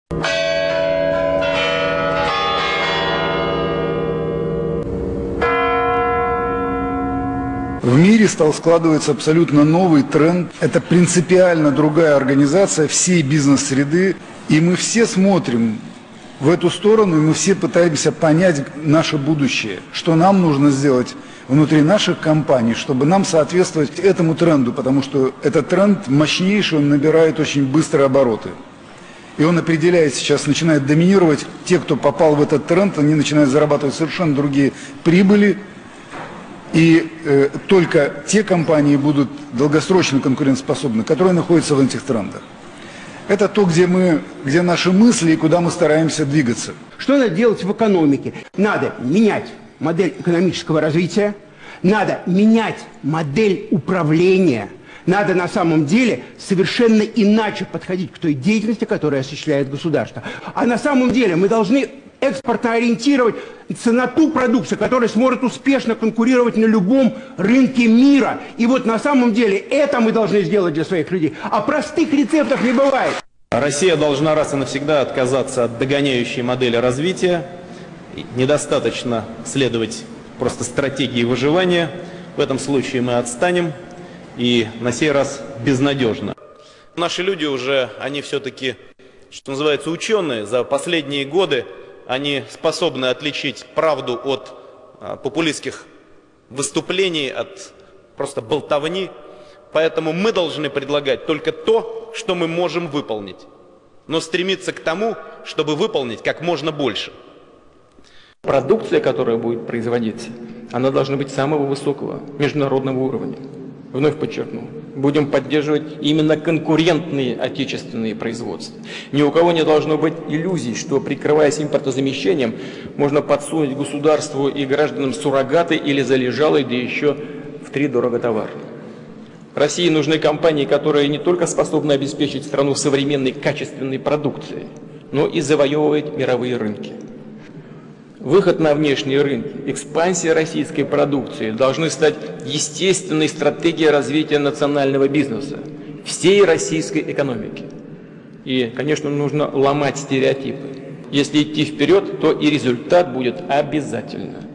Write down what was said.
В мире стал складываться абсолютно новый тренд. Это принципиально другая организация всей бизнес-среды. И мы все смотрим в эту сторону, и мы все пытаемся понять наше будущее. Что нам нужно сделать внутри наших компаний, чтобы нам соответствовать этому тренду. Потому что этот тренд мощнейший, он набирает очень быстрые обороты. И он определяет сейчас, начинает доминировать. Те, кто попал в этот тренд, они начинают зарабатывать совершенно другие прибыли. И только те компании будут долгосрочно конкурентоспособны, которые находятся в этих трендах. Это то, где наши мысли и куда мы стараемся двигаться. Что надо делать в экономике? Надо менять модель экономического развития, надо менять модель управления, надо на самом деле совершенно иначе подходить к той деятельности, которую осуществляет государство. А на самом деле мы должны экспортно ориентировать на ту продукцию, которая сможет успешно конкурировать на любом рынке мира. И вот на самом деле это мы должны сделать для своих людей. А простых рецептов не бывает. Россия должна раз и навсегда отказаться от догоняющей модели развития. Недостаточно следовать просто стратегии выживания. В этом случае мы отстанем, и на сей раз безнадежно. Наши люди уже, они все-таки, что называется, ученые. За последние годы они способны отличить правду от популистских выступлений, от просто болтовни. Поэтому мы должны предлагать только то, что мы можем выполнить. Но стремиться к тому, чтобы выполнить как можно больше. Продукция, которая будет производиться, она должна быть самого высокого международного уровня. Вновь подчеркну, будем поддерживать именно конкурентные отечественные производства. Ни у кого не должно быть иллюзий, что, прикрываясь импортозамещением, можно подсунуть государству и гражданам суррогаты или залежалые, да еще втридорого товар. России нужны компании, которые не только способны обеспечить страну современной качественной продукцией, но и завоевывать мировые рынки. Выход на внешние рынки, экспансия российской продукции должны стать естественной стратегией развития национального бизнеса, всей российской экономики. И, конечно, нужно ломать стереотипы. Если идти вперед, то и результат будет обязательно.